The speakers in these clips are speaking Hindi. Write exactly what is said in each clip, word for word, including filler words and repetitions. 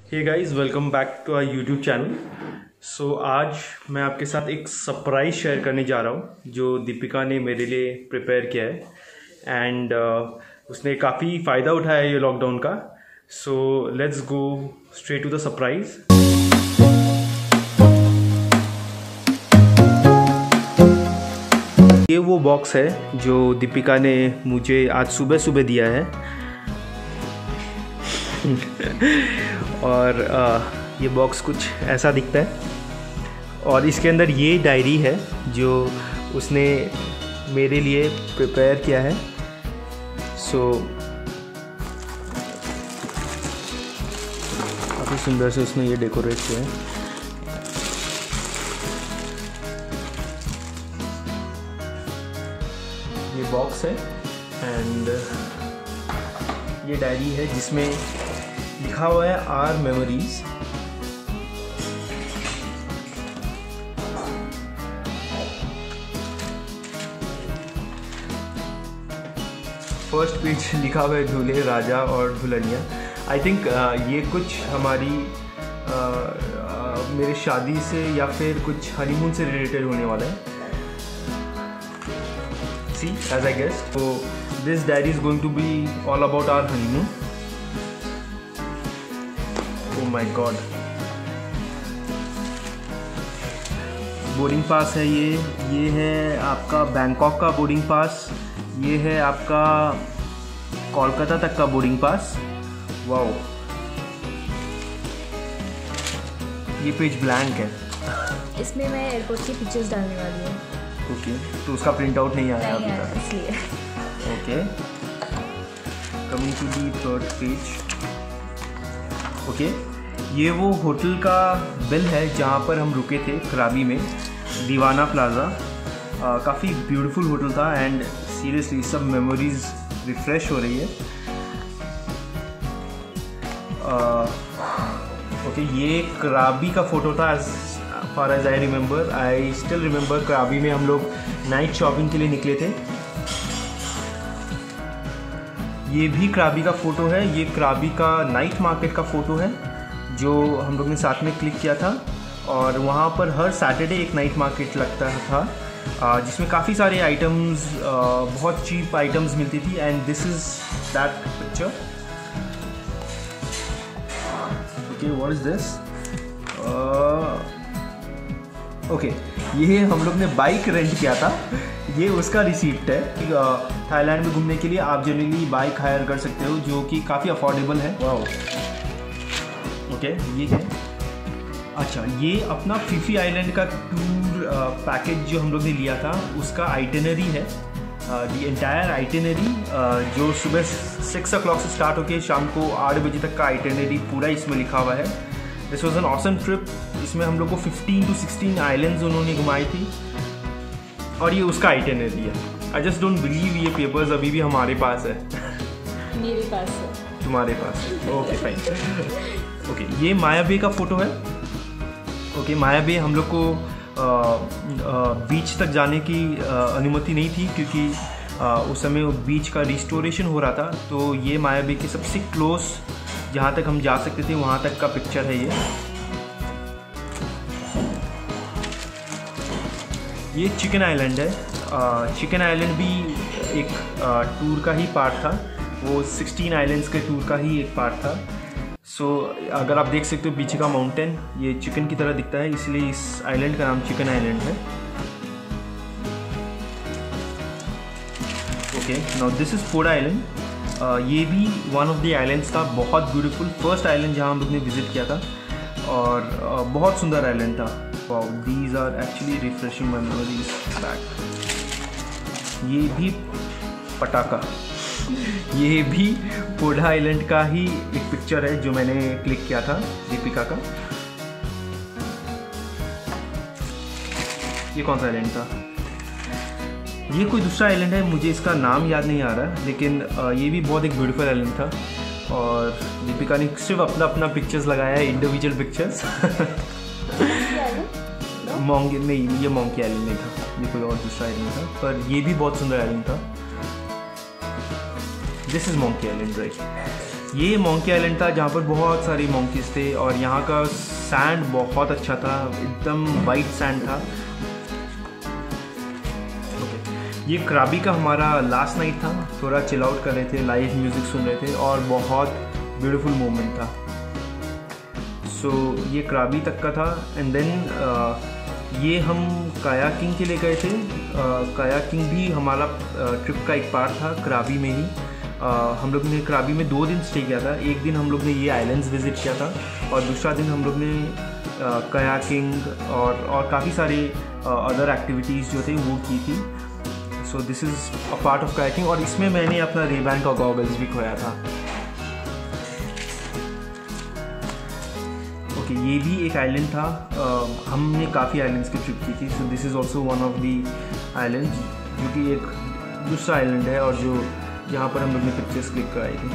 Hey guys, welcome back to our YouTube channel. So आज मैं आपके साथ एक सरप्राइज़ शेयर करने जा रहा हूँ जो दीपिका ने मेरे लिए प्रिपेयर किया है एंड uh, उसने काफ़ी फ़ायदा उठाया है ये लॉकडाउन का। So let's go straight to the surprise. ये वो बॉक्स है जो दीपिका ने मुझे आज सुबह सुबह दिया है और आ, ये बॉक्स कुछ ऐसा दिखता है और इसके अंदर ये डायरी है जो उसने मेरे लिए प्रिपेयर किया है। सो काफ़ी सुंदर से उसने ये डेकोरेट किया है। ये बॉक्स है एंड ये डायरी है जिसमें लिखा हुआ है आर मेमोरीज। फर्स्ट पेज लिखा हुआ है दूल्हे राजा और दुल्हनिया। आई थिंक uh, ये कुछ हमारी uh, uh, मेरे शादी से या फिर कुछ हनीमून से रिलेटेड होने वाला है। See as I guess, so this diary is going to be all about our honeymoon. Oh my God. Boarding pass है ये ये है आपका बैंकॉक का बोर्डिंग पास, ये है आपका कोलकाता तक का बोर्डिंग पास। वाओ, ये पेज ब्लैंक है। इसमें मैं एयरपोर्ट की पिक्चर्स डालने वाली हूँ। ओके okay, तो उसका प्रिंट आउट नहीं आया अभी तक, इसलिए। Okay, coming to the third page. Okay, ये वो होटल का बिल है जहाँ पर हम रुके थे, कराबी में, दीवाना प्लाज़ा। काफ़ी ब्यूटीफुल होटल था एंड सीरियसली सब मेमोरीज रिफ्रेश हो रही है। ओके, ये कराबी का फ़ोटो था। As far as I remember, I still remember, Krabi में हम लोग नाइट शॉपिंग के लिए निकले थे। ये भी कराबी का फ़ोटो है। ये कराबी का नाइट मार्केट का फ़ोटो है जो हम लोग ने साथ में क्लिक किया था और वहाँ पर हर सैटरडे एक नाइट मार्केट लगता था जिसमें काफ़ी सारे आइटम्स, बहुत चीप आइटम्स मिलती थी and this is that picture. Okay, what is this? Okay, ये हम लोग ने बाइक रेंट किया था, ये उसका रिसीप्ट है। थाईलैंड में घूमने के लिए आप जनरली बाइक हायर कर सकते हो जो कि काफ़ी अफोर्डेबल है। वाओ, ओके, ये है। अच्छा, ये अपना फीफी आइलैंड का टूर पैकेज जो हम लोग ने लिया था उसका आइटिनरी है, दी एंटायर आइटिनरी, जो सुबह सिक्स ओ क्लॉक से स्टार्ट होकर शाम को आठ बजे तक का आइटिनरी पूरा इसमें लिखा हुआ है। This was an awesome trip. इसमें हम लोग को फिफ्टीन टू सिक्सटीन आइलैंड्स उन्होंने घुमाई थी और ये उसका आइटिनरी है। आई जस्ट डोंट बिलीव ये पेपर्स अभी भी हमारे पास है। मेरे पास है। तुम्हारे पास है? Okay, fine. ओके, ये माया बे का फ़ोटो है। ओके, माया बे हम लोग को बीच तक जाने की आ, अनुमति नहीं थी क्योंकि आ, उस समय वो बीच का रिस्टोरेशन हो रहा था। तो ये माया बे के सबसे क्लोज जहाँ तक हम जा सकते थे वहाँ तक का पिक्चर है ये। ये चिकन आइलैंड है। चिकन आइलैंड भी एक आ, टूर का ही पार्ट था, वो सिक्सटीन आइलैंड्स के टूर का ही एक पार्ट था। सो so, अगर आप देख सकते हो पीछे का माउंटेन ये चिकन की तरह दिखता है, इसलिए इस आइलैंड का नाम चिकन आइलैंड है। Okay, now this is Ford island. ये भी वन ऑफ द आइलैंड्स था, बहुत ब्यूटीफुल फर्स्ट आइलैंड जहाँ हम लोग ने विज़िट किया था और uh, बहुत सुंदर आइलैंड था। Wow, these are actually refreshing memories back. ये भी पटाखा, ये भी फोर्ड आइलैंड का ही एक पिक्चर है जो मैंने क्लिक किया था दीपिका का। ये कौन सा आइलैंड था? ये कोई दूसरा आइलैंड है, मुझे इसका नाम याद नहीं आ रहा, लेकिन ये भी बहुत एक ब्यूटीफुल आइलैंड था और दीपिका ने सिर्फ अपना अपना पिक्चर्स लगाया है, इंडिविजुअल पिक्चर्स। मोंगी नहीं, ये मोंकी आइलैंड नहीं था, ये कोई और दूसरा आइलैंड था, पर ये भी बहुत सुंदर आइलैंड था। This is monkey island, right. ये मोंकी आइलैंड था जहाँ पर बहुत सारे मोंकीज थे और यहाँ का सैंड बहुत अच्छा था, एकदम वाइट सैंड था। ये क्राबी का हमारा लास्ट नाइट था, थोड़ा चिल आउट कर रहे थे, लाइव म्यूज़िक सुन रहे थे और बहुत ब्यूटीफुल मोमेंट था। सो so, ये क्राबी तक का था एंड देन ये हम कायाकिंग के लिए गए थे। कायाकिंग भी हमारा ट्रिप का एक पार्ट था क्राबी में ही। uh, हम लोग ने क्राबी में दो दिन स्टे किया था। एक दिन हम लोग ने ये आइलैंड्स विज़िट किया था और दूसरा दिन हम लोग ने कायाकिंग और और काफ़ी सारे अदर एक्टिविटीज़ जो थे वो की थी। So this is a part of kayaking और इसमें मैंने अपना रेबैन का गॉगल्स भी खोया था। ओके okay, ये भी एक आइलैंड था। uh, हमने काफ़ी आइलैंड्स की ट्रिप की थी। So this is also one of the island जो कि एक दूसरा आइलैंड है और जो जहाँ पर हम लोग ने पिक्चर्स क्लिक कराई थी।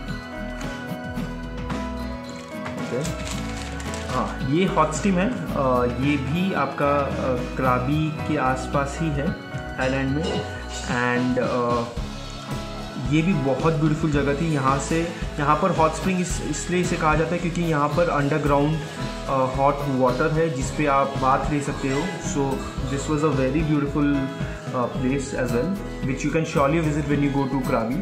ओके हाँ, ये हॉट स्टीम है। uh, ये भी आपका uh, क्राबी के आसपास ही है थाईलैंड में एंड uh, ये भी बहुत ब्यूटीफुल जगह थी। यहाँ से यहाँ पर हॉट स्प्रिंग इस इसलिए इसे कहा जाता है क्योंकि यहाँ पर अंडरग्राउंड हॉट वाटर है जिस पे आप बाथ ले सकते हो। So this was a very beautiful place as well which you can surely visit when you go to Krabi.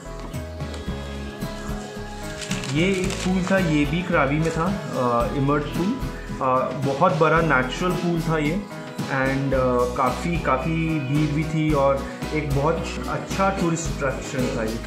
ये एक पूल था, ये भी क्राबी में था, इमर्ज पूल। uh, बहुत बड़ा नेचुरल पूल था ये एंड uh, काफ़ी काफ़ी भीड़ भी थी और एक बहुत अच्छा टूरिस्ट अट्रैक्शन था ये।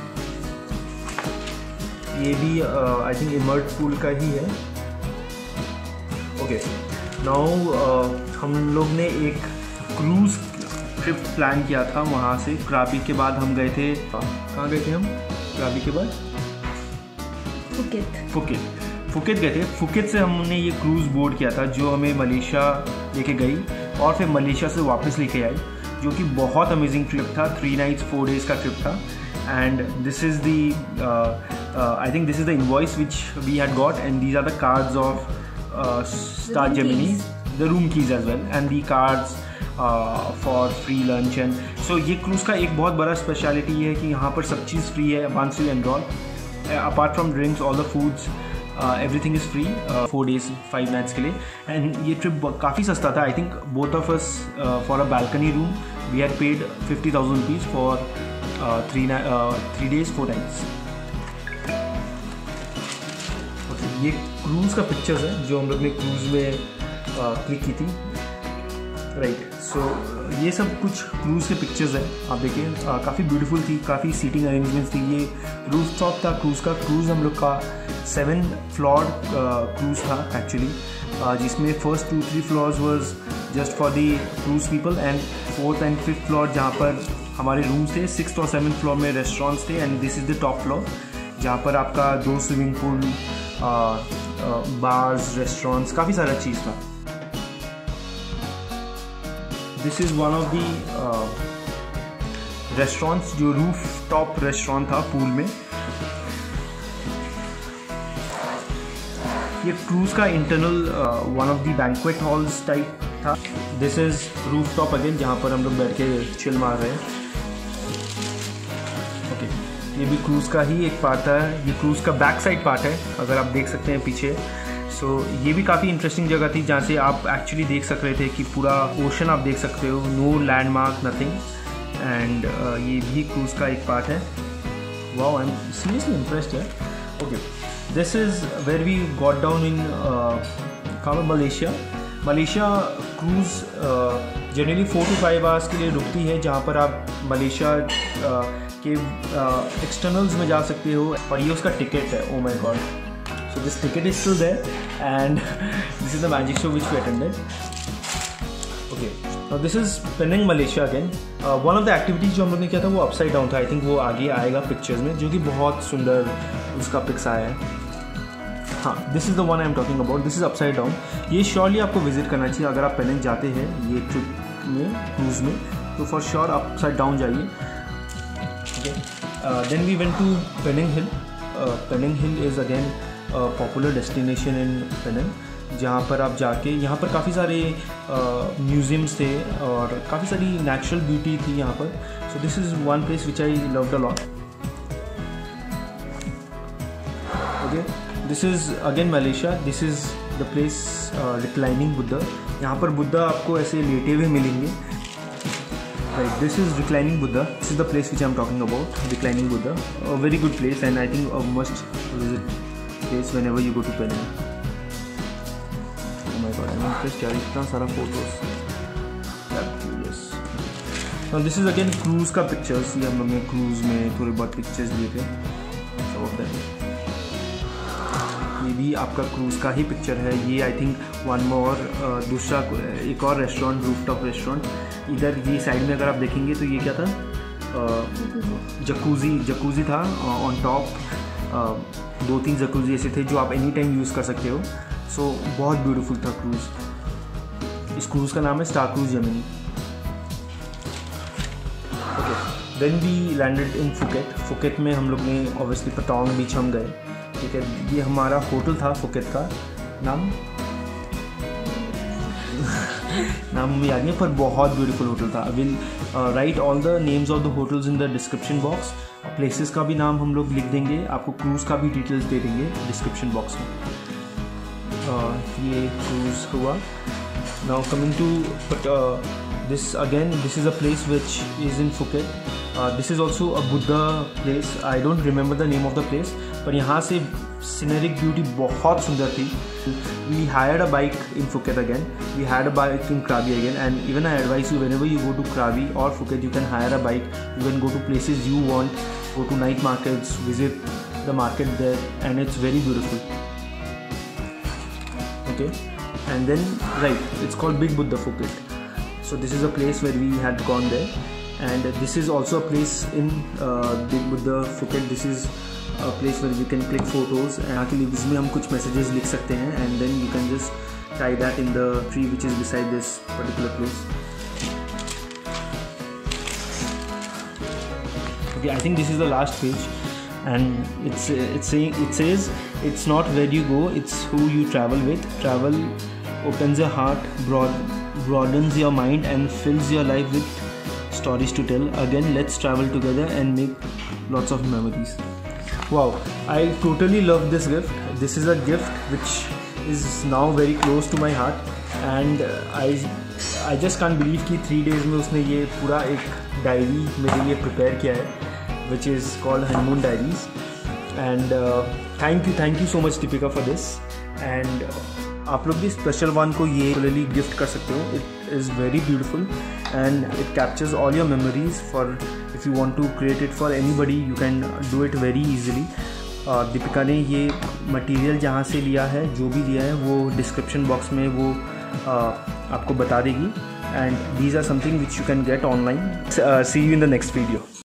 ये भी आई थिंक इमर्ज पूल का ही है। ओके नाउ हम लोग ने एक क्रूज़ ट्रिप प्लान किया था वहाँ से। क्राबी के बाद हम गए थे, कहाँ गए थे हम क्राबी के बाद? फुकेत। फुकेत फुकेत गए थे। फुकेत से हमने ये क्रूज़ बोर्ड किया था जो हमें मलेशिया लेके गई और फिर मलेशिया से वापस लेके आई, जो कि बहुत अमेजिंग ट्रिप था। थ्री नाइट्स फोर डेज़ का ट्रिप था and this is the I think this is the invoice which we had got and these are the cards of Star Gemini, the room keys as well and the cards for free lunch. And so ये क्रूज़ का एक बहुत बड़ा स्पेशलिटी ये है कि यहाँ पर सब चीज़ फ्री है once you enroll. Apart from drinks all the foods everything is free four days five nights के लिए। एंड ये ट्रिप काफ़ी सस्ता था। I think both of us for a balcony room we had paid fifty thousand rupees for three three days four nights. ये क्रूज़ का पिक्चर्स है जो हम लोग ने क्रूज़ में क्लिक uh, की थी, राइट। सो so, ये सब कुछ क्रूज़ के पिक्चर्स हैं, आप देखिए uh, काफ़ी ब्यूटीफुल थी, काफ़ी सीटिंग अरेंजमेंट्स थी। ये रूफ टॉप था क्रूज़ का। क्रूज़ हम लोग का सेवन फ्लोर क्रूज़ था एक्चुअली, uh, जिसमें first two three floors was just for the cruise people and fourth and fifth floor जहाँ पर हमारे रूम्स थे, सिक्स्थ और सेवन्थ फ्लोर में रेस्टोरेंट्स थे and this is the top floor जहाँ पर आपका दो स्विमिंग पूल, बार्स, रेस्टोरेंट्स, काफ़ी सारा चीज़ था। This is one of the restaurants जो रूफ टॉप रेस्टोरेंट था पूल में। ये क्रूज़ का internal one of the banquet halls type था। This is roof top again जहाँ पर हम लोग बैठ के चिल मार रहे हैं। Okay okay. ये भी क्रूज़ का ही एक पार्ट है। ये क्रूज़ का बैक साइड पार्ट है, अगर आप देख सकते हैं पीछे। सो so, ये भी काफ़ी इंटरेस्टिंग जगह थी जहाँ से आप एक्चुअली देख सक रहे थे कि पूरा ओशन आप देख सकते हो, नो लैंडमार्क नथिंग। एंड ये भी क्रूज़ का एक पार्ट है। Wow, I am seriously impressed है। Okay, this is where we got down in कहाँ, Malaysia. Malaysia cruise generally four to five hours के लिए रुकती है, जहाँ पर आप मलेशिया uh, के एक्सटर्नल्स uh, में जा सकते हो और ये उसका टिकट है। Oh my God, so this ticket is still there and this is the magic show which we attended. Okay, now this is Penang Malaysia again. One of the activities जो हम लोग ने किया था वो अपसाइड डाउन था। आई थिंक वो आगे आएगा पिक्चर्स में, जो कि बहुत सुंदर उसका पिक्स आया है। हाँ, this is the one I am talking about. This is upside down. ये श्योरली आपको विजिट करना चाहिए अगर आप पेनिंग जाते हैं ये ट्रिप में, क्रूज़ में, तो फॉर श्योर अपसाइड डाउन जाइए। Then we went to Penang hill. Penang hill is again popular destination in Penang, जहाँ पर आप जाके, यहाँ पर काफ़ी सारे म्यूज़ियम्स uh, थे और काफ़ी सारी नेचुरल ब्यूटी थी यहाँ पर। So this is one place which I loved a lot. Okay, this is again Malaysia. This is the place reclining Buddha. यहाँ पर बुद्धा आपको ऐसे लेटे हुए मिलेंगे. Right, this is reclining Buddha. This is the place which I am talking about, reclining Buddha. A very good place and I think a must visit place whenever you go to Penang. My God, I am interested यार, इतना सारा photos. Now this is again cruise का पिक्चर्स. ये हम लोग ने क्रूज़ में थोड़े बहुत पिक्चर्स लिए थे. सब ऑफ दैट. ये भी आपका क्रूज़ का ही पिक्चर है. ये आई थिंक वन मोर दूसरा एक और रेस्टोरेंट, रूफटॉप रेस्टोरेंट. इधर ये साइड में अगर आप देखेंगे तो ये क्या था, जकूज़ी जकूज़ी था ऑन टॉप. दो तीन जकूज़ी ऐसे थे जो आप एनी टाइम यूज़ कर सकते हो. सो so, बहुत ब्यूटीफुल था क्रूज़. इस क्रूज़ का नाम है star cruise Gemini. Then we landed in Phuket. Phuket में हम लोग ने ऑब्वियसली पटांग बीच हम गए. ठीक है, ये हमारा होटल था फुकेट का. नाम नाम मुझे याद नहीं, पर बहुत ब्यूटीफुल होटल था. I will write all the names of the hotels in the description box. Places का भी नाम हम लोग लिख देंगे. आपको क्रूज़ का भी डिटेल्स दे देंगे डिस्क्रिप्शन बॉक्स में. uh, ये क्रूज़ हुआ. Now coming to but this again this is a place which is in Phuket. uh, this is also a Buddha place. I don't remember the name of the place, पर यहाँ से सीनरिक ब्यूटी बहुत सुंदर थी. We hired a bike in Phuket again. We had a bike in Krabi again, and even I advise you, whenever you go to Krabi or Phuket, you can hire a bike. You can go to places you want, go to night markets, visit the market there, and it's very beautiful. Okay, and then right, it's called Big Buddha Phuket. So this is a place where we had gone there, and this is also a place in uh, Big Buddha Phuket. This is a place where we can click photos, and आके लिव्स में हम कुछ messages लिख सकते हैं, and then you can just tie that in the tree which is beside this particular place. Okay, I think this is the last page, and it's it's saying it says it's not where you go, it's who you travel with. Travel opens your heart, broad broadens your mind, and fills your life with stories to tell. Again, let's travel together and make lots of memories. Wow, I totally love this gift. This is a gift which is now very close to my heart, and I I just can't believe कि three days में उसने ये पूरा एक डायरी मेरे लिए प्रिपेयर किया है, which is called Honeymoon Diaries. And uh, thank you thank you so much Deepika for this. And uh, आप लोग भी स्पेशल वन को ये रियली गिफ्ट कर सकते हो. It is very beautiful and it captures all your memories. For if you want to create it for anybody, you can do it very easily. Deepika ने ये मटेरियल जहाँ से लिया है, जो भी लिया है, वो डिस्क्रिप्शन बॉक्स में वो uh, आपको बता देगी. And these are something which you can get online. See you in the next video.